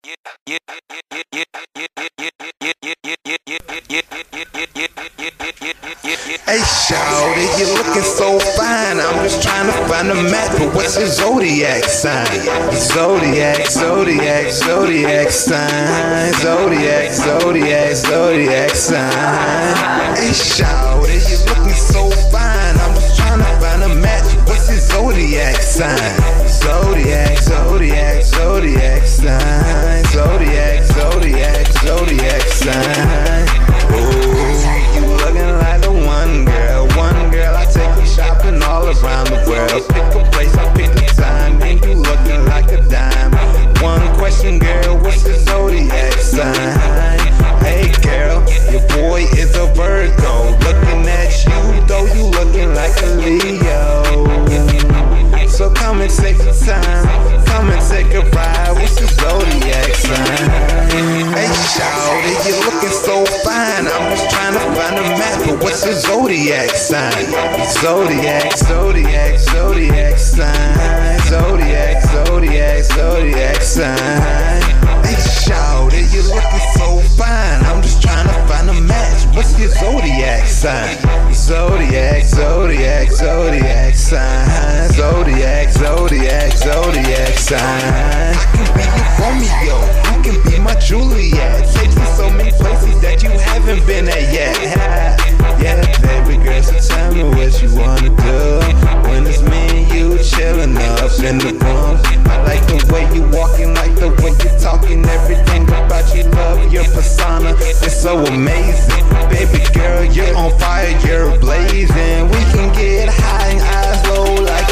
Hey shawty, you looking so fine. I'm just trying to find a match, but what's your zodiac sign? Zodiac, zodiac, zodiac sign. Zodiac, zodiac, zodiac sign. Hey shawty, you looking so fine. I'm just trying to find a match, what's your zodiac sign? Zodiac, zodiac, zodiac sign. Zodiac, zodiac, zodiac sign. Ooh, you looking like the one girl. One girl, I take you shopping all around the world. Pick a place, I pick the time, and you looking like a dime. One question, girl, what's your zodiac sign? Hey girl, your boy is a Virgo. Looking at you, though you looking like a Leo. So come and take the time, come and take a ride. What's your zodiac sign? Hey shawty, you looking so fine. I'm just trying to find a match, but what's your zodiac sign? Zodiac, zodiac, zodiac sign. Zodiac, zodiac, zodiac sign. Hey shawty, you looking so fine. I'm just trying to find a match. What's your zodiac sign? Zodiac, zodiac, zodiac sign. Zodiac, zodiac, zodiac sign. I can be your Romeo, you can be my Juliet. Take you so many places that you haven't been at yet. Yeah, baby girl, so tell me what you wanna do. When it's me and you chillin' up in the room. I like the way you walking, like the way you talking. Everything about you, love your persona, it's so amazing. Baby girl, you're on fire, you're blazing. We can get high and eyes low like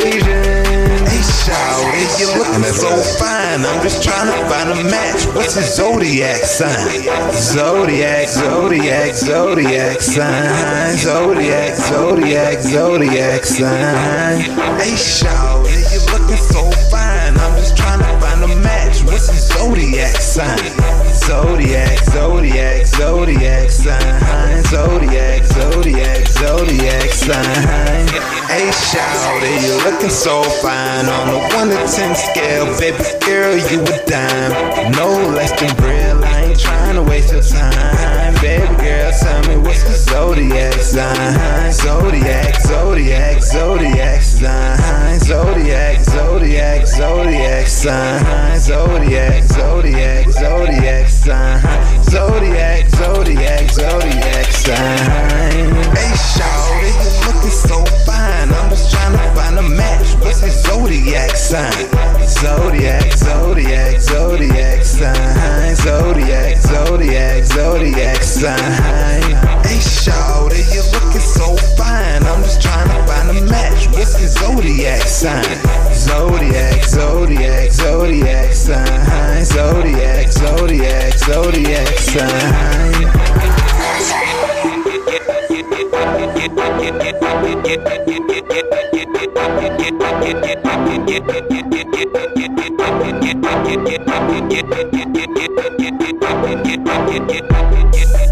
Asian. Hey shawty, you looking so fine. I'm just trying to find a match. What's your zodiac sign? Zodiac, zodiac, zodiac sign. Zodiac, zodiac, zodiac sign. Hey shawty, you looking so fine. I'm just trying to find a match. What's your zodiac sign? Zodiac, zodiac, zodiac sign. Zodiac, zodiac, zodiac sign. Hey shawty, you looking so fine. On a 1 to 10 scale, baby girl, you a dime. No less than real, I ain't trying to waste your time. Baby girl, tell me what's the zodiac sign? Zodiac, zodiac, zodiac sign. Zodiac, zodiac, zodiac sign. Zodiac, zodiac, zodiac sign. Zodiac, zodiac, zodiac sign. Hey shawty, you looking so fine. I'm just trying to find a match. What's your zodiac sign? Zodiac, zodiac, zodiac sign. Zodiac, zodiac, zodiac sign. Hey shawty, you looking so fine. I'm just trying to find a match. What's your zodiac sign? Zodiac, zodiac, zodiac sign. Zodiac, zodiac, zodiac sign. Get